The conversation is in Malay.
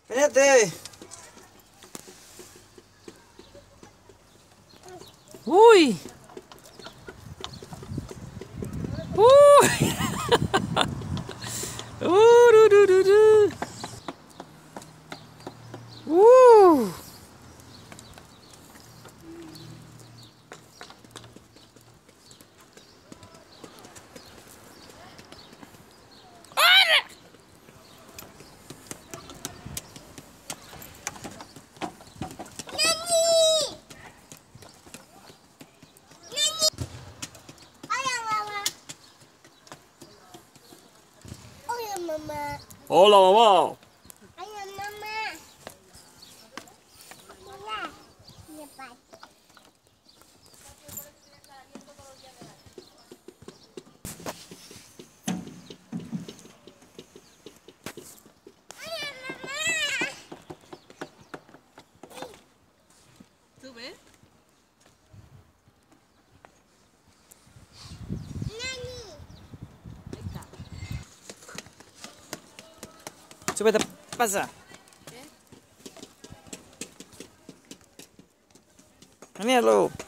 Venite. Uy. Uy. Du, du, du, du. Mamá. Hola, mamá. Ay, mamá. Mira. Mira, pa. Ay, mamá. Sube. Nani. Ahí está. Súbete, pasa. Míralo.